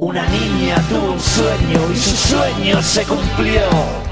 Una niña tuvo un sueño y su sueño se cumplió.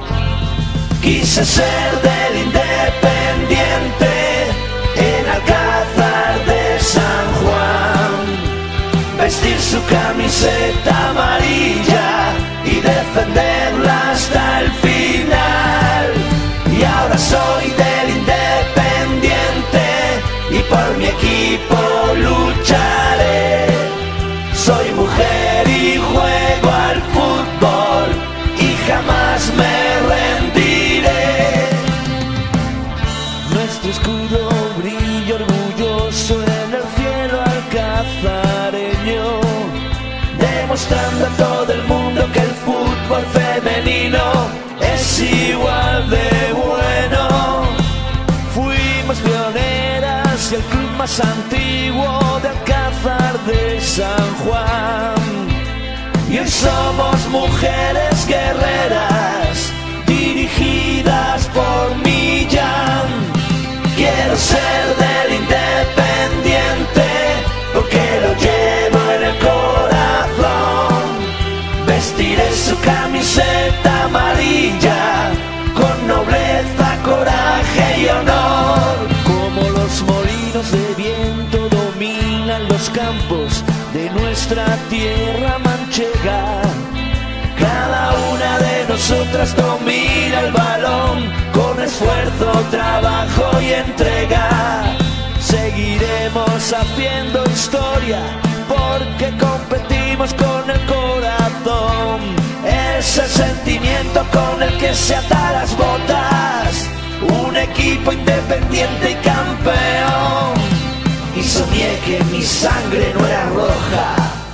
Quise ser del Independiente en Alcázar de San Juan, vestir su camiseta amarilla y defenderla hasta el final. Y ahora soy del Independiente y por mi equipo lucharé. Soy mujer y juego al fútbol y jamás me rendiré. Nuestro escudo brilla orgulloso en el cielo alcazareño, demostrando a todo el mundo que el fútbol femenino es igual de bueno. Fuimos pioneras y el club más antiguo de Alcázar de San Juan. Y hoy somos mujeres guerreras, dirigidas por Millán. Quiero ser del Independiente porque lo llevo en el corazón. Vestiré su camiseta amarilla con nobleza, coraje y honor. Como los molinos de viento dominan los campos de nuestra tierra manchega, cada una de nosotras domina el balón con esfuerzo, trabajo y entrega. Seguiremos haciendo historia porque competimos con el corazón. Es el sentimiento con el que se ata las botas un equipo independiente y campeón. Y soñé que mi sangre no era roja,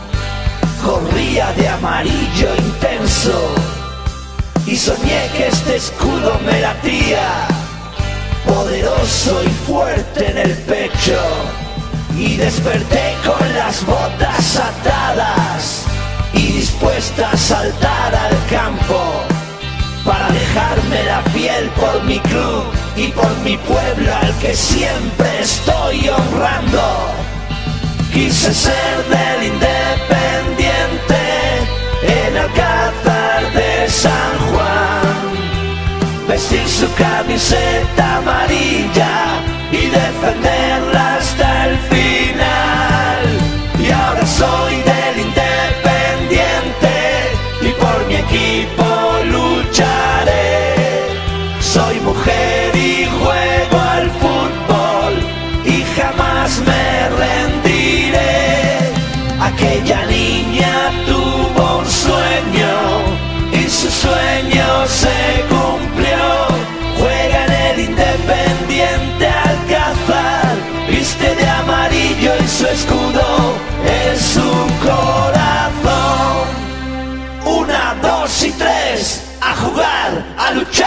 corría de amarillo intenso. Y soñé que este escudo me latía, poderoso y fuerte en el pecho. Y desperté con las botas atadas y dispuesta a saltar al campo para dejarme la piel por mi club y por mi pueblo al que siempre estoy honrando. Quise ser del Independiente en Alcázar de San Juan, vestir su camiseta amarilla y defenderla hasta el final. Y ahora soy del Independiente y por mi equipo lucharé. Soy mujer y juego al fútbol y jamás me rendiré. Aquella niña tuvo un sueño y su sueño se cumplió. Juega en el Independiente Alcázar, viste de amarillo y su escudo es su corazón. 1, 2 y 3, a jugar, a luchar.